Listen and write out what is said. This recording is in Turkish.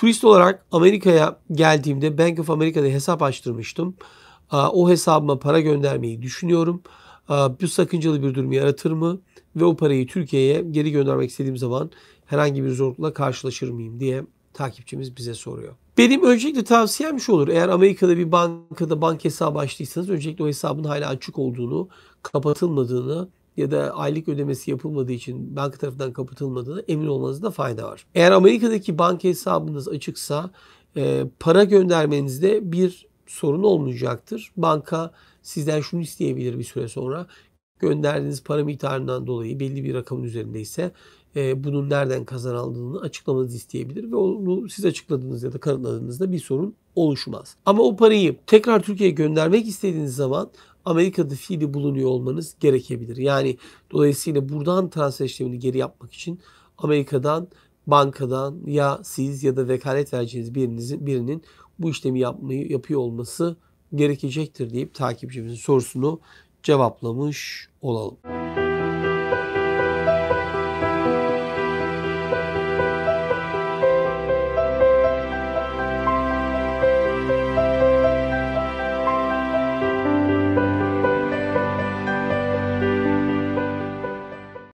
turist olarak Amerika'ya geldiğimde Bank of America'da hesap açtırmıştım. O hesabıma para göndermeyi düşünüyorum. Bu sakıncalı bir durum yaratır mı? Ve o parayı Türkiye'ye geri göndermek istediğim zaman herhangi bir zorlukla karşılaşır mıyım diye takipçimiz bize soruyor. Benim öncelikle tavsiyem şu olur. Eğer Amerika'da bir bankada banka hesabı açtıysanız öncelikle o hesabın hala açık olduğunu, kapatılmadığını ya da aylık ödemesi yapılmadığı için banka tarafından kapatılmadığını emin olmanızda fayda var. Eğer Amerika'daki banka hesabınız açıksa para göndermenizde bir sorun olmayacaktır. Banka sizden şunu isteyebilir bir süre sonra. Gönderdiğiniz para miktarından dolayı belli bir rakamın üzerindeyse bunun nereden kazanıldığını açıklamanızı isteyebilir ve onu siz açıkladığınız ya da kanıtladığınızda bir sorun oluşmaz. Ama o parayı tekrar Türkiye'ye göndermek istediğiniz zaman Amerika'da fiili bulunuyor olmanız gerekebilir. Yani dolayısıyla buradan transfer işlemini geri yapmak için Amerika'dan, bankadan ya siz ya da vekalet vereceğiniz birinin bu işlemi yapıyor olması gerekecektir deyip takipçimizin sorusunu cevaplamış olalım.